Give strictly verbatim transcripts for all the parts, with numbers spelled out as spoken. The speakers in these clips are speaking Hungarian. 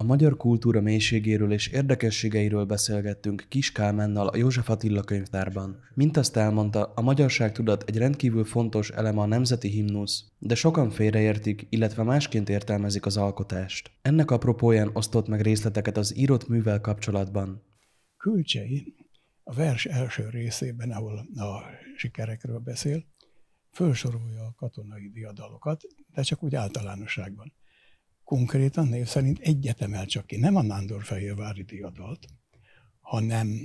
magyar kultúra mélységéről és érdekességeiről beszélgettünk Kiss Kálmánnal a József Attila Könyvtárban. Mint azt elmondta, a magyarságtudat egy rendkívül fontos eleme a nemzeti himnusz, de sokan félreértik, illetve másként értelmezik az alkotást. Ennek apropóján osztott meg részleteket az írott művel kapcsolatban. Külcsey a vers első részében, ahol a sikerekről beszél, felsorolja a katonai diadalokat, de csak úgy általánosságban. Konkrétan név szerint egyet emel csak ki, nem a nándorfehérvári diadalt, hanem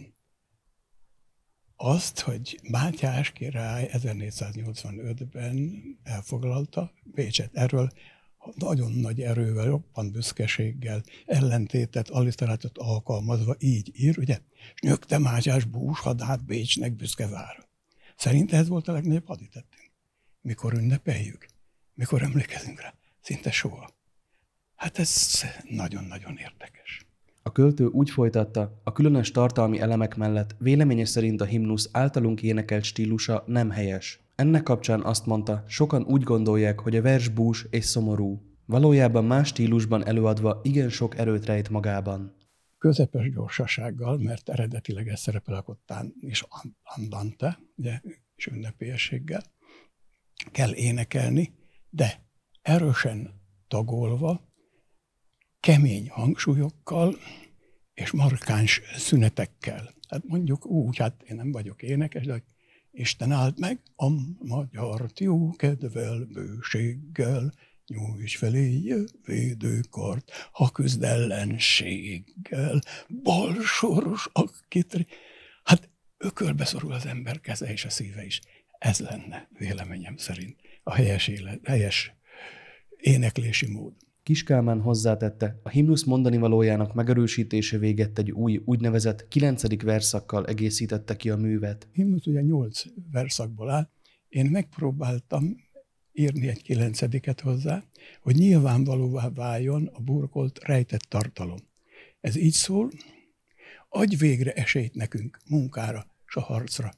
azt, hogy Mátyás király ezernégyszáznyolcvanötben elfoglalta Bécset. Erről nagyon nagy erővel, roppant büszkeséggel, ellentétet, alliterátot alkalmazva így ír, ugye? És nyögte Mátyás bús hadát Bécsnek büszke vára. Szerint ez volt a legnagyobb haditettünk. Mikor ünnepeljük? Mikor emlékezünk rá? Szinte soha. Hát ez nagyon-nagyon érdekes. A költő úgy folytatta, a különös tartalmi elemek mellett véleménye szerint a himnusz általunk énekelt stílusa nem helyes. Ennek kapcsán azt mondta, sokan úgy gondolják, hogy a vers bús és szomorú. Valójában más stílusban előadva igen sok erőt rejt magában. Közepes gyorsasággal, mert eredetileg ez szerepel a kottán is andante, ugye, és ünnepélyességgel kell énekelni, de erősen tagolva, kemény hangsúlyokkal és markáns szünetekkel. Hát mondjuk úgy, hát én nem vagyok énekes, de Isten áld meg a magyart jó kedvel, bőséggel, nyújts felé védőkart, ha küzd ellenséggel, balsoros akit... Hát ökölbe szorul az ember keze és a szíve is. Ez lenne véleményem szerint a helyes, élet, helyes éneklési mód. Kiss Kálmán hozzátette, a himnusz mondani valójának megerősítése végett egy új, úgynevezett kilencedik verszakkal egészítette ki a művet. A himnusz ugye nyolc verszakból áll. Én megpróbáltam írni egy kilencediket hozzá, hogy nyilvánvalóvá váljon a burkolt, rejtett tartalom. Ez így szól, adj végre esélyt nekünk munkára, s a harcra.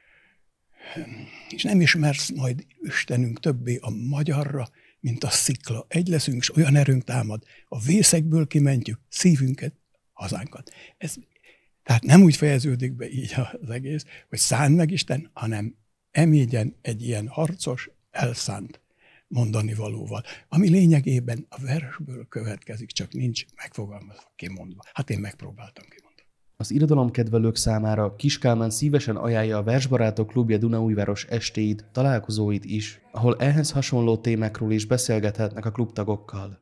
És nem ismersz majd Istenünk többé a magyarra, mint a szikla. Egy leszünk, és olyan erőnk támad. A vészekből kimentjük szívünket, hazánkat. Ez, tehát nem úgy fejeződik be így az egész, hogy szánd meg Isten, hanem emégyen egy ilyen harcos, elszánt mondani valóval. Ami lényegében a versből következik, csak nincs megfogalmazva, kimondva. Hát én megpróbáltam kimondani. Az irodalomkedvelők számára Kiss Kálmán szívesen ajánlja a Versbarátok Klubja Dunaújváros estéit, találkozóit is, ahol ehhez hasonló témákról is beszélgethetnek a klubtagokkal.